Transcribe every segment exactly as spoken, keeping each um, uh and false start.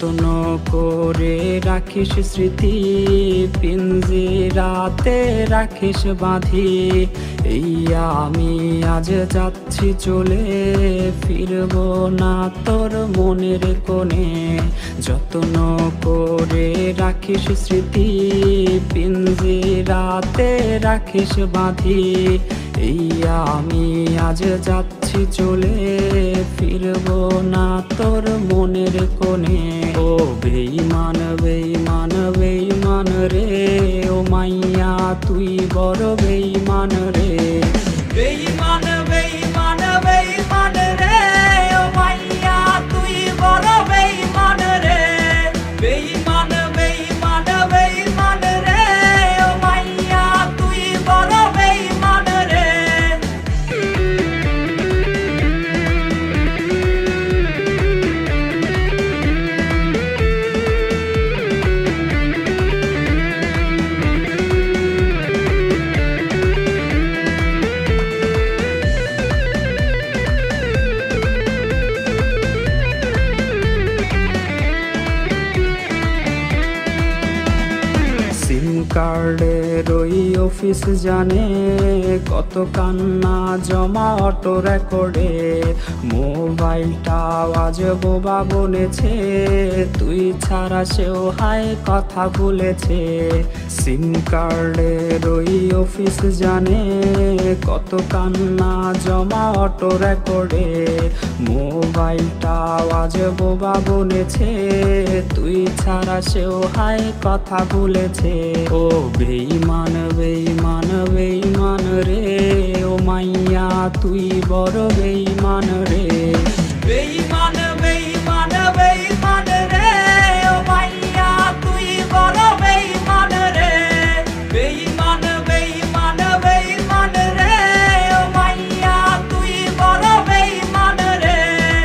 যত্ন করে রাখিস স্মৃতি, পিঞ্জিরাতে রাখিস বাঁধি। এই আমি আজ যাচ্ছি চলে, ফিরব না তোর মনের কোণে। যত্ন করে রাখিস স্মৃতি, পিঞ্জিরাতে রাখিস বাঁধি। এই আমি আজ যাচ্ছি চলে, ফিরব না তোর মনের কোণে। ও বেঈমান বেঈমান বেঈমান রে, ও মাইয়া তুই বড় বেঈমান রে। বেঈমান বেঈমান বেঈমান রে, ও মাইয়া তুই বড় বেঈমান রে। বেঈমান বেঈমান বেঈমান রে, ও মাইয়া তুই বড় বেঈমান রে। সিম কার্ডের ওই অফিস জানে, কত কান্না জমা অটো রেকর্ডে। মোবাইলটা আজ বোবা বলেছে, তুই ছাড়া সেও হায় কথা বলেছে। সিম কার্ডের ওই অফিস জানে, কত কান্না জমা অটো রেকর্ডে। মোবাইলটা আজ বোবা বলেছে, তুই ছাড়া সেও হায় কথা বলেছে। ও বেঈমান বেঈমান বেঈমান রে, ও মাইয়া তুই বড় বেঈমান রে। বেঈমান বেঈমান বেঈমান রে, ও মাইয়া তুই বড় বেঈমান রে। বেঈমান বেঈমান বেঈমান রে, ও মাইয়া তুই বড় বেঈমান রে।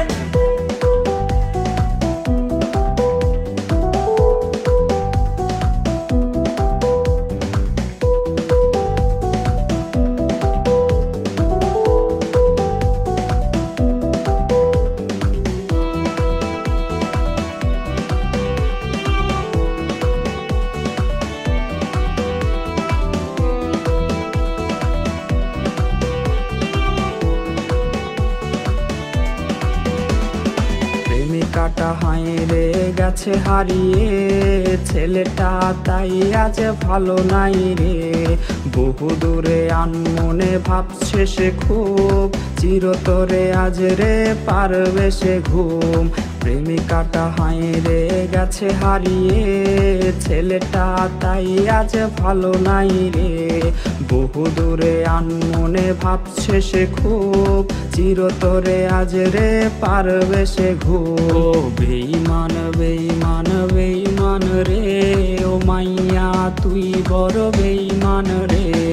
প্রেমিকাটা হাইরে গেছে হারিয়ে, ছেলেটা তাই আজ ভালো নাই রে। বহু দূরে আনমনে ভাবছে সে খুব, চিরতরে আজ রে পারবে সে ঘুম। প্রেমিকাটা হাইরে গেছে হারিয়ে, ছেলেটা তাই আজ ভালো নাই রে। বহু দূরে আনমনে ভাবছে সে খুব, চিরতরে আজ রে পারবে সে ঘুম। ও বেঈমান বেঈমান বেঈমান রে, ও মাইয়া তুই বড় বেঈমান রে।